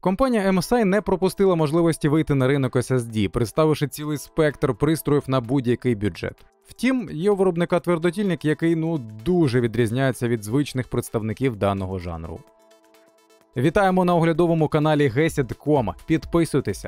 Компанія MSI не пропустила можливості вийти на ринок SSD, представивши цілий спектр пристроїв на будь-який бюджет. Втім, є у виробника твердотільник, який дуже відрізняється від звичних представників даного жанру. Вітаємо на оглядовому каналі Gesit.com. Підписуйтеся!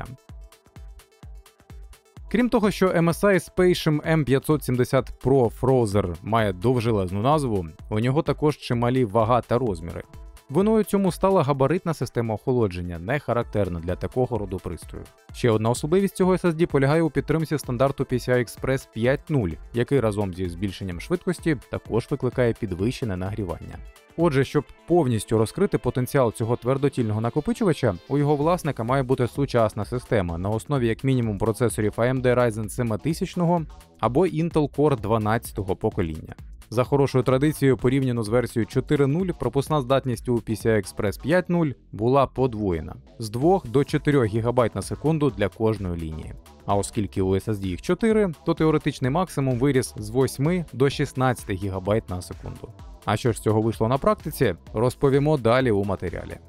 Крім того, що MSI Spatium M570 Pro Frozr має довжелезну назву, у нього також чималі вага та розміри. Виною цьому стала габаритна система охолодження, не характерна для такого роду пристрою. Ще одна особливість цього SSD полягає у підтримці стандарту PCI Express 5.0, який разом зі збільшенням швидкості також викликає підвищене нагрівання. Отже, щоб повністю розкрити потенціал цього твердотільного накопичувача, у його власника має бути сучасна система на основі як мінімум процесорів AMD Ryzen 7000 або Intel Core 12-го покоління. За хорошою традицією, порівняно з версією 4.0, пропускна здатність у PCI Express 5.0 була подвоєна – з 2 до 4 ГБ на секунду для кожної лінії. А оскільки у SSD їх 4, то теоретичний максимум виріс з 8 до 16 ГБ на секунду. А що ж з цього вийшло на практиці, розповімо далі у матеріалі.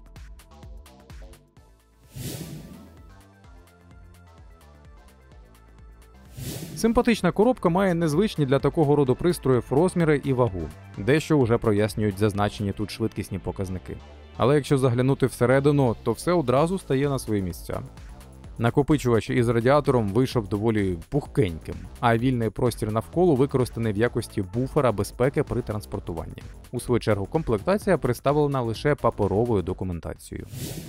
Симпатична коробка має незвичні для такого роду пристроїв розміри і вагу. Дещо вже прояснюють зазначені тут швидкісні показники. Але якщо заглянути всередину, то все одразу стає на свої місця. Накопичувач із радіатором вийшов доволі пухкеньким, а вільний простір навколо використаний в якості буфера безпеки при транспортуванні. У свою чергу комплектація представлена лише паперовою документацією.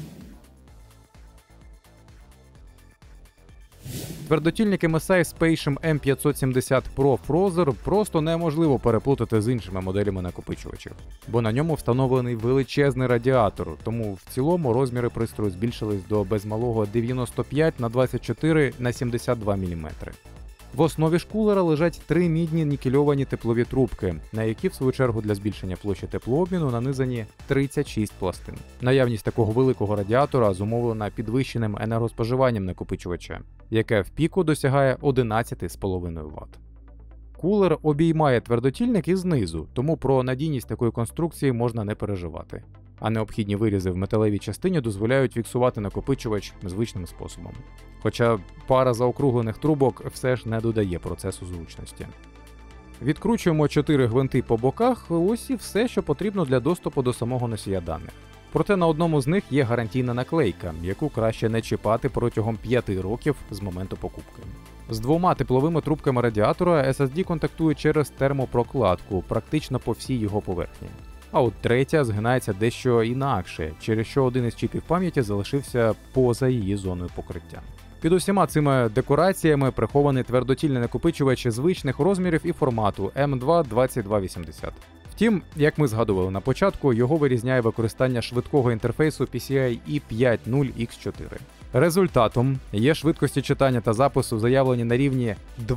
Твердотільник MSI Spatium M570 Pro Frozr просто неможливо переплутати з іншими моделями накопичувачів, бо на ньому встановлений величезний радіатор, тому в цілому розміри пристрою збільшились до без малого 95 на 24 на 72 мм. В основі ж кулера лежать 3 мідні нікельовані теплові трубки, на які в свою чергу для збільшення площі теплообміну нанизані 36 пластин. Наявність такого великого радіатора зумовлена підвищеним енергоспоживанням накопичувача, яке в піку досягає 11,5 Вт. Кулер обіймає твердотільник і знизу, тому про надійність такої конструкції можна не переживати. А необхідні вирізи в металевій частині дозволяють фіксувати накопичувач звичним способом. Хоча пара заокруглених трубок все ж не додає процесу зручності. Відкручуємо 4 гвинти по боках, ось і все, що потрібно для доступу до самого носія даних. Проте на одному з них є гарантійна наклейка, яку краще не чіпати протягом 5 років з моменту покупки. З 2 тепловими трубками радіатора SSD контактує через термопрокладку практично по всій його поверхні. А от третя згинається дещо інакше, через що один із чіпів пам'яті залишився поза її зоною покриття. Під усіма цими декораціями прихований твердотільний накопичувач звичних розмірів і формату M2-2280. Втім, як ми згадували на початку, його вирізняє використання швидкого інтерфейсу PCIe 5.0X4. Результатом є швидкості читання та запису заявлені на рівні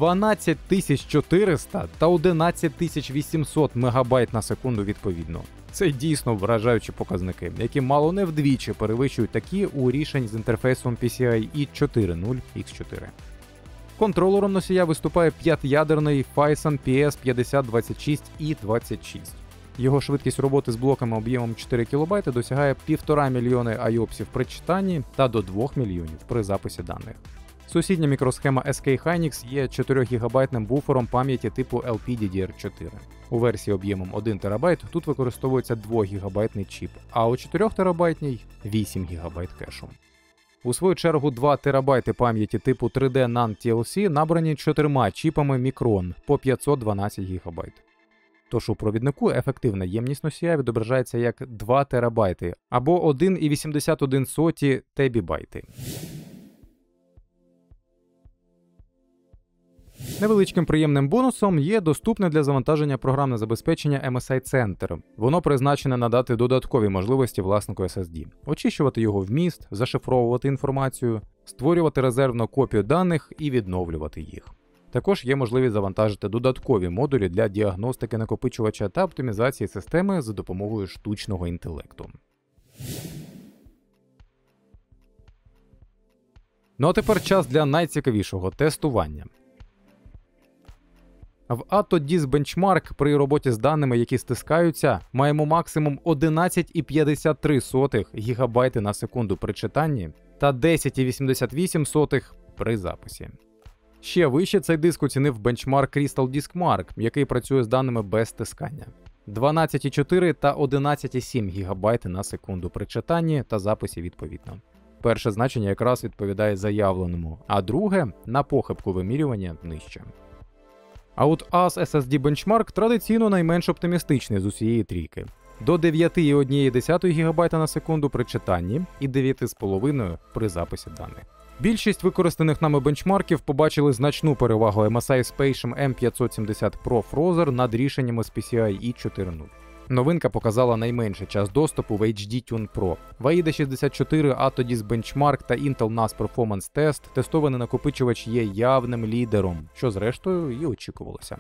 12400 та 11800 МБ на секунду відповідно. Це дійсно вражаючі показники, які мало не вдвічі перевищують такі у рішень з інтерфейсом PCIe 4.0X4. Контролером носія виступає 5-ядерний Phison PS5026E26. Його швидкість роботи з блоками об'ємом 4 кБ досягає 1,5 мільйони IOPS при читанні та до 2 мільйонів при записі даних. Сусідня мікросхема SK Hynix є 4 ГБ буфером пам'яті типу LPDDR4. У версії об'ємом 1 ТБ тут використовується 2 ГБ чіп, а у 4 ТБ – 8 ГБ кешу. У свою чергу 2 ТБ пам'яті типу 3D NAND TLC набрані 4 чіпами Micron по 512 ГБ. Тож у провіднику ефективна ємність носія відображається як 2 ТБ або 1,81 ТБ. Невеличким приємним бонусом є доступне для завантаження програмне забезпечення MSI Center. Воно призначене надати додаткові можливості власнику SSD. Очищувати його вміст, зашифровувати інформацію, створювати резервну копію даних і відновлювати їх. Також є можливість завантажити додаткові модулі для діагностики накопичувача та оптимізації системи за допомогою штучного інтелекту. Ну а тепер час для найцікавішого – тестування. В AtoDisk Benchmark при роботі з даними, які стискаються, маємо максимум 11,53 ГБ на секунду при читанні та 10,88 при записі. Ще вище цей диск оцінив бенчмарк Crystal Disk Mark, який працює з даними без стискання. 12,4 та 11,7 ГБ на секунду при читанні та записі відповідно. Перше значення якраз відповідає заявленому, а друге на похибку вимірювання нижче. А от AS SSD Benchmark традиційно найменш оптимістичний з усієї трійки. До 9,1 ГБ на секунду при читанні і 9,5 при записі даних. Більшість використаних нами бенчмарків побачили значну перевагу MSI Spatium M570 Pro Frozer над рішеннями з PCIe 4.0. Новинка показала найменший час доступу в HD Tune Pro. В AIDA 64, AtoDisk Benchmark та Intel NAS Performance Test тестований накопичувач є явним лідером, що зрештою і очікувалося.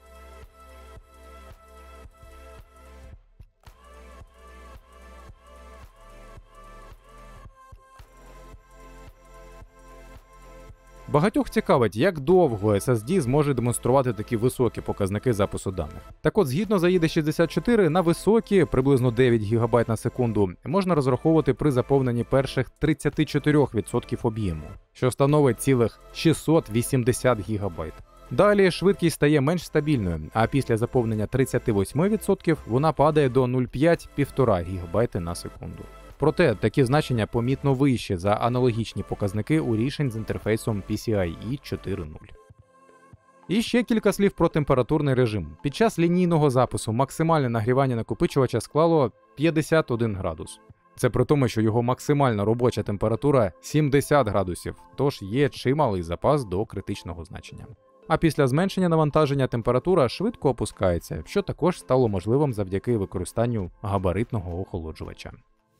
Багатьох цікавить, як довго SSD зможе демонструвати такі високі показники запису даних. Так от, згідно з AIDA 64, на високі, приблизно 9 ГБ на секунду, можна розраховувати при заповненні перших 34% об'єму, що становить цілих 680 ГБ. Далі швидкість стає менш стабільною, а після заповнення 38% вона падає до 0,5-1,5 ГБ на секунду. Проте такі значення помітно вищі за аналогічні показники у рішень з інтерфейсом PCIe 4.0. І ще кілька слів про температурний режим. Під час лінійного запису максимальне нагрівання накопичувача склало 51 градус. Це при тому, що його максимальна робоча температура 70 градусів, тож є чималий запас до критичного значення. А після зменшення навантаження температура швидко опускається, що також стало можливим завдяки використанню габаритного охолоджувача.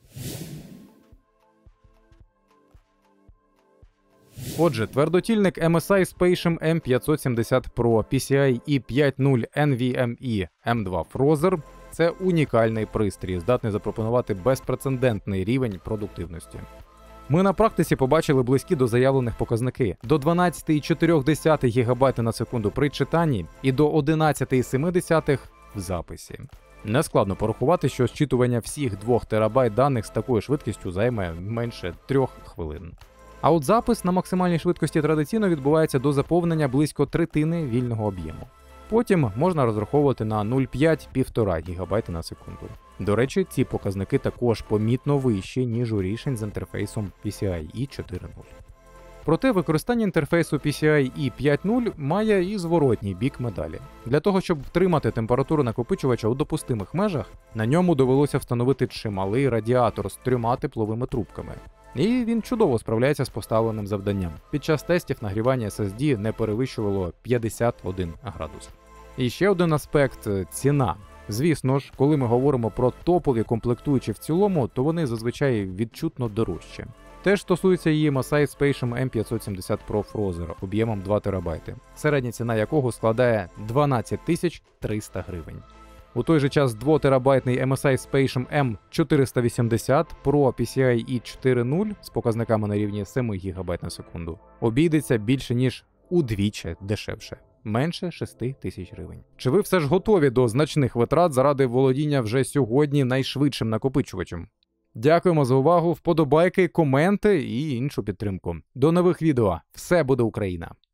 Отже, твердотільник MSI Spatium M570 Pro PCIe 5.0 NVMe M2 Frozer – це унікальний пристрій, здатний запропонувати безпрецедентний рівень продуктивності. Ми на практиці побачили близькі до заявлених показники – до 12,4 ГБ на секунду при читанні і до 11,7 в записі. Нескладно порахувати, що зчитування всіх 2 ТБ даних з такою швидкістю займе менше 3 хвилин. А от запис на максимальній швидкості традиційно відбувається до заповнення близько третини вільного об'єму. Потім можна розраховувати на 0,5-1,5 ГБ на секунду. До речі, ці показники також помітно вищі, ніж у рішень з інтерфейсом PCIe 4.0. Проте використання інтерфейсу PCIe 5.0 має і зворотній бік медалі. Для того, щоб втримати температуру накопичувача у допустимих межах, на ньому довелося встановити чималий радіатор з 3 тепловими трубками. І він чудово справляється з поставленим завданням. Під час тестів нагрівання SSD не перевищувало 51 градус. І ще один аспект – ціна. Звісно ж, коли ми говоримо про топові комплектуючі в цілому, то вони зазвичай відчутно дорожчі. Теж стосується і MSI Spatium M570 Pro Frozer об'ємом 2 ТБ, середня ціна якого складає 12 300 гривень. У той же час 2-терабайтний MSI Spatium M480 Pro PCIe 4.0 з показниками на рівні 7 ГБ на секунду обійдеться більше ніж удвічі дешевше. Менше 6 тисяч гривень. Чи ви все ж готові до значних витрат заради володіння вже сьогодні найшвидшим накопичувачем? Дякуємо за увагу, вподобайки, коменти і іншу підтримку. До нових відео. Все буде Україна!